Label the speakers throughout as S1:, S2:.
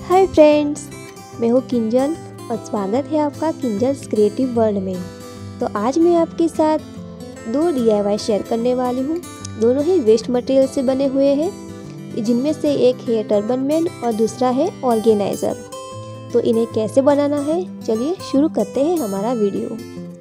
S1: Hi friends, मैं हूँ किंजल और स्वागत है आपका किंजल्स क्रिएटिव वर्ल्ड में। तो आज मैं आपके साथ दो DIY शेयर करने वाली हूँ। दोनों ही वेस्ट मटेरियल से बने हुए हैं, जिनमें से एक है टर्बन मैन और दूसरा है ऑर्गेनाइज़र। तो इन्हें कैसे बनाना है, चलिए शुरू करते हैं हमारा video.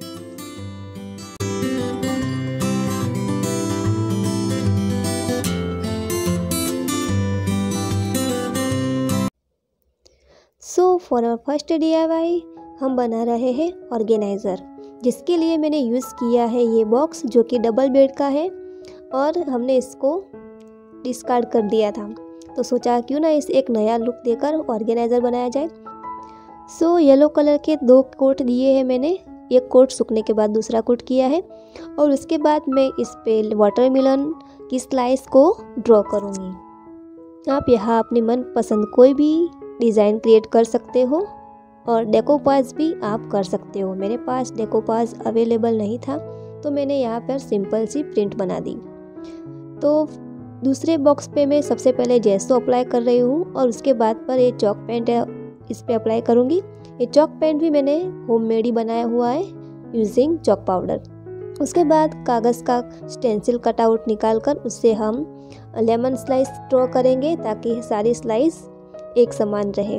S1: So for our first DIY हम बना रहे हैं ऑर्गेनाइज़र, जिसके लिए मैंने यूज़ किया है ये बॉक्स जो कि डबल बेड का है और हमने इसको डिस्कार्ड कर दिया था। तो सोचा क्यों ना इसे एक नया लुक देकर ऑर्गेनाइज़र बनाया जाए। सो येलो कलर के दो कोट दिए हैं मैंने, एक कोट सूखने के बाद दूसरा कोट किया है और उसके बाद मैं इस पे वाटरमेलन की स्लाइस को ड्रॉ करूँगी। आप यहाँ अपनी मनपसंद कोई भी डिज़ाइन क्रिएट कर सकते हो और डेकोपाज भी आप कर सकते हो। मेरे पास डेकोपाज अवेलेबल नहीं था तो मैंने यहाँ पर सिंपल सी प्रिंट बना दी। तो दूसरे बॉक्स पे मैं सबसे पहले जेसो अप्लाई कर रही हूँ और उसके बाद पर ये चॉक पेंट इस पे अप्लाई करूँगी। ये चॉक पेंट भी मैंने होममेड ही बनाया हुआ है यूजिंग चॉक पाउडर। उसके बाद कागज़ का स्टेंसिल कटआउट निकाल कर उससे हम लेमन स्लाइस ड्रॉ करेंगे ताकि सारी स्लाइस एक समान रहे।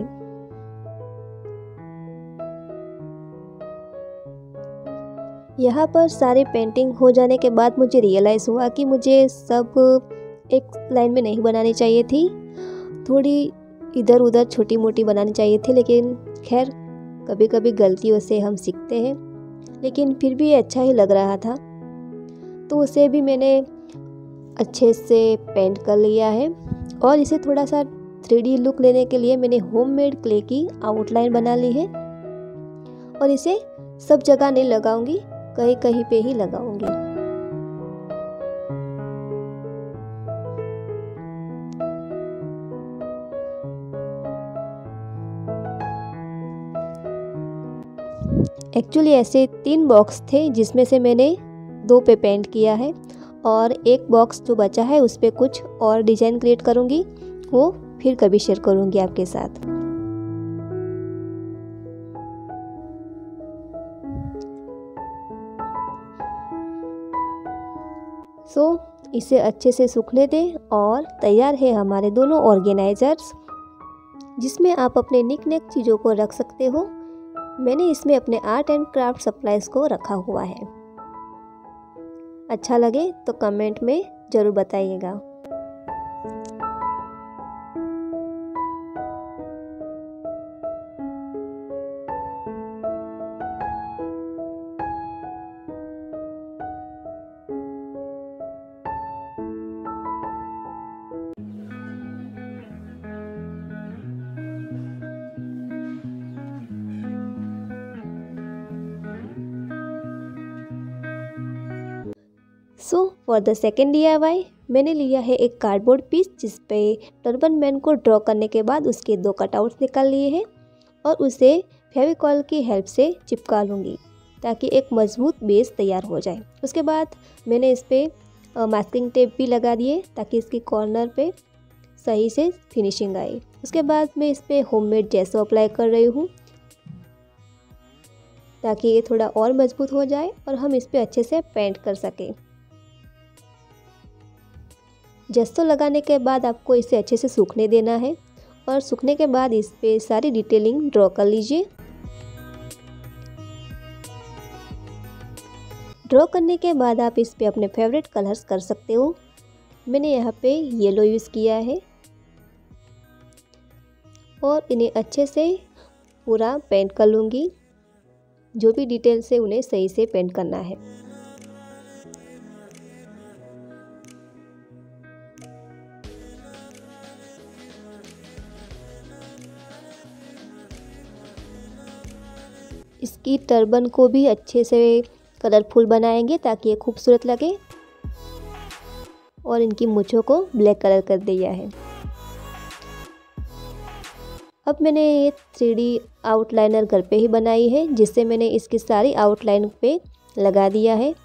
S1: यहाँ पर सारे पेंटिंग हो जाने के बाद मुझे रियलाइज़ हुआ कि मुझे सब एक लाइन में नहीं बनानी चाहिए थी, थोड़ी इधर उधर छोटी मोटी बनानी चाहिए थी। लेकिन खैर, कभी कभी गलतियों से हम सीखते हैं, लेकिन फिर भी अच्छा ही लग रहा था तो उसे भी मैंने अच्छे से पेंट कर लिया है। और इसे थोड़ा सा 3D लुक लेने के लिए मैंने होममेड क्ले की आउटलाइन बना ली है और इसे सब जगह नहीं लगाऊंगी, कहीं कहीं पे ही लगाऊंगी। एक्चुअली ऐसे 3 बॉक्स थे जिसमें से मैंने 2 पे पेंट किया है और एक बॉक्स जो बचा है उस पे कुछ और डिज़ाइन क्रिएट करूंगी, वो फिर कभी शेयर करूंगी आपके साथ। सो इसे अच्छे से सूखने दें और तैयार है हमारे दोनों ऑर्गेनाइजर्स, जिसमें आप अपने निक चीज़ों को रख सकते हो। मैंने इसमें अपने आर्ट एंड क्राफ्ट सप्लाईज को रखा हुआ है। अच्छा लगे तो कमेंट में ज़रूर बताइएगा। So for the second DIY मैंने लिया है एक कार्डबोर्ड पीस, जिस पे टर्बन मैन को ड्रॉ करने के बाद उसके 2 कटआउट्स निकाल लिए हैं और उसे फेविकॉल की हेल्प से चिपका लूँगी ताकि एक मजबूत बेस तैयार हो जाए। उसके बाद मैंने इस पर मास्किंग टेप भी लगा दिए ताकि इसकी कॉर्नर पे सही से फिनिशिंग आए। उसके बाद मैं इस पर होममेड जेसो अप्लाई कर रही हूँ ताकि ये थोड़ा और मजबूत हो जाए और हम इस पर अच्छे से पेंट कर सकें। जेसो लगाने के बाद आपको इसे अच्छे से सूखने देना है और सूखने के बाद इस पे सारी डिटेलिंग ड्रॉ कर लीजिए। ड्रॉ करने के बाद आप इस पे अपने फेवरेट कलर्स कर सकते हो। मैंने यहाँ पे येलो यूज़ किया है और इन्हें अच्छे से पूरा पेंट कर लूँगी। जो भी डिटेल्स है उन्हें सही से पेंट करना है। इसकी टर्बन को भी अच्छे से कलरफुल बनाएंगे ताकि ये खूबसूरत लगे और इनकी मूंछों को ब्लैक कलर कर दिया है। अब मैंने ये 3D आउटलाइनर घर पे ही बनाई है, जिससे मैंने इसकी सारी आउटलाइन पे लगा दिया है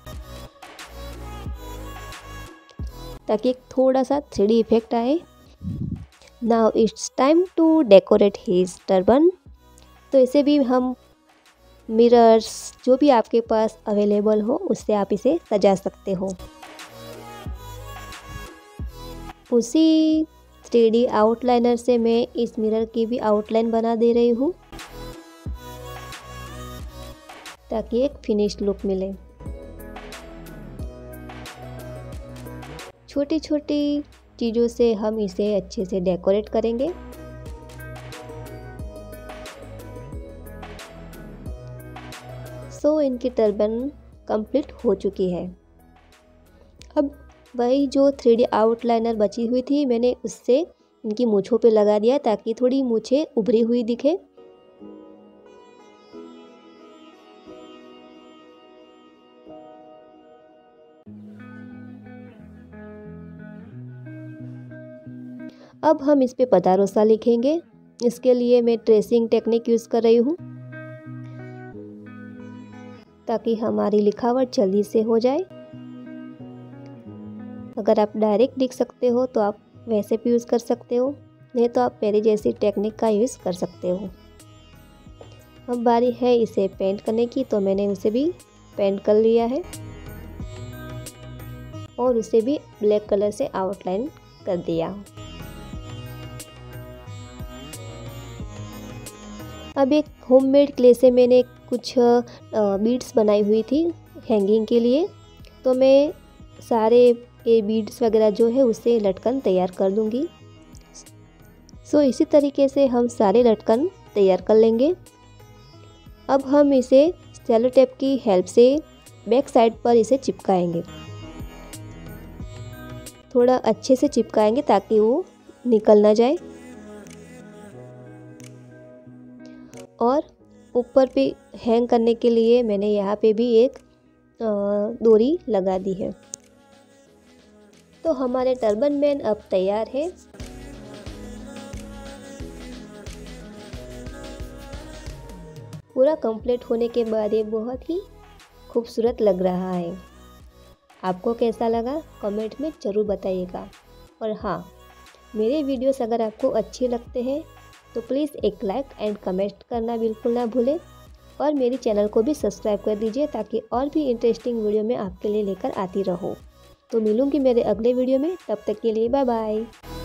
S1: ताकि एक थोड़ा सा 3D इफेक्ट आए। Now it's time to decorate his turban. तो इसे भी हम मिरर्स जो भी आपके पास अवेलेबल हो उससे आप इसे सजा सकते हो। उसी 3D आउटलाइनर से मैं इस मिरर की भी आउटलाइन बना दे रही हूँ ताकि एक फिनिश्ड लुक मिले। छोटी छोटी चीज़ों से हम इसे अच्छे से डेकोरेट करेंगे। सो इनकी टर्बन कंप्लीट हो चुकी है। अब वही जो 3D आउटलाइनर बची हुई थी मैंने उससे इनकी मूंछों पे लगा दिया ताकि थोड़ी मूंछें उभरी हुई दिखे। अब हम इस पे पदारोसा लिखेंगे। इसके लिए मैं ट्रेसिंग टेक्निक यूज़ कर रही हूँ ताकि हमारी लिखावट जल्दी से हो जाए। अगर आप डायरेक्ट लिख सकते हो तो आप वैसे भी यूज़ कर सकते हो, नहीं तो आप मेरी जैसी टेक्निक का यूज़ कर सकते हो। अब बारी है इसे पेंट करने की, तो मैंने उसे भी पेंट कर लिया है और उसे भी ब्लैक कलर से आउटलाइन कर दिया। अब एक होममेड क्ले से मैंने कुछ बीड्स बनाई हुई थी हैंगिंग के लिए, तो मैं सारे ये बीड्स वगैरह जो है उससे लटकन तैयार कर दूंगी। सो इसी तरीके से हम सारे लटकन तैयार कर लेंगे। अब हम इसे सेलो टेप की हेल्प से बैक साइड पर इसे चिपकाएंगे। थोड़ा अच्छे से चिपकाएंगे ताकि वो निकल ना जाए। और ऊपर पे हैंग करने के लिए मैंने यहाँ पे भी एक डोरी लगा दी है। तो हमारे टर्बन मैन अब तैयार है। पूरा कंप्लीट होने के बाद ये बहुत ही खूबसूरत लग रहा है। आपको कैसा लगा कमेंट में ज़रूर बताइएगा। और हाँ, मेरे वीडियोस अगर आपको अच्छे लगते हैं तो प्लीज़ एक लाइक एंड कमेंट करना बिल्कुल ना भूलें। और मेरे चैनल को भी सब्सक्राइब कर दीजिए ताकि और भी इंटरेस्टिंग वीडियो मैं आपके लिए लेकर आती रहूँ। तो मिलूँगी मेरे अगले वीडियो में, तब तक के लिए बाय बाय।